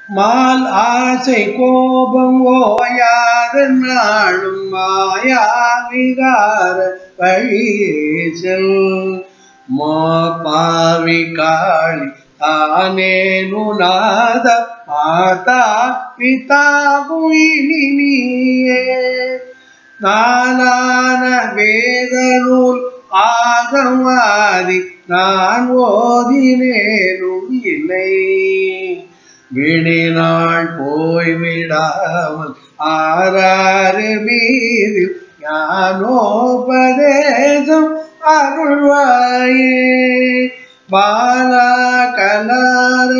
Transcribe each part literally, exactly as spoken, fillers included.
mall ஆசை கோபம் ஓயாத நாளும் மாயா விகார வழிசெல் மா பாவி காளி ஆனேனு நாத மாதா பிதாவும் இனி நீயே நானான வேத நூல் ஆகமாதி நான் ஓதினேனும் இல்லை விழினாள் போய்விடாமல் ஆறாறு மீது ஞானோபதேசம் அருள்வாயே பாலா கலார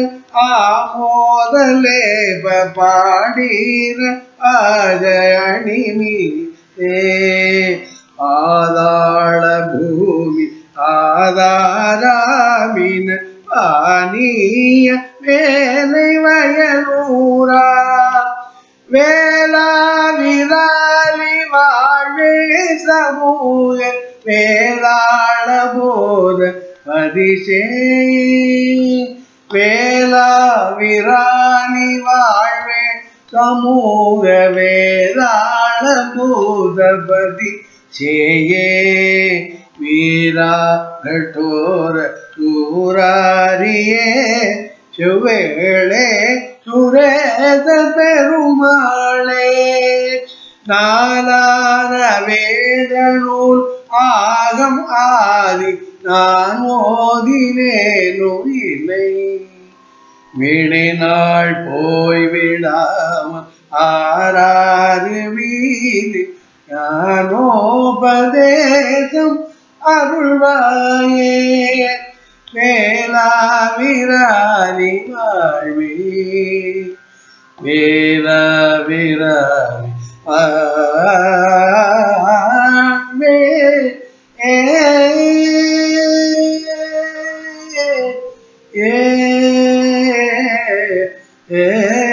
ஆமோதலேப பாடீர ஆஜ அணிமீதே ஆதாள பூமி ஆதாராமின பானிய வேலை வயலூரா வேளா விராலி வாழ்வே சமூக வேளாள போத பதிசே வேளா விராலி வாழ்வே சமூக வேளாள பூதபதி சேயே வீரா கட்டோர சூராரியே சுவேளே சுரேத பெருமாளே நாலான வேத நூல் ஆகம் ஆதி நான் ஓதினேனும் இல்லை விழினாள் போய்விடாமல் ஆறாறு வீதி ஞானோபதேசம் அருள்வாயே வேளா விராலி வாழ்வே வேளா விராலி வாழ்வே ஏ ஏ ஏ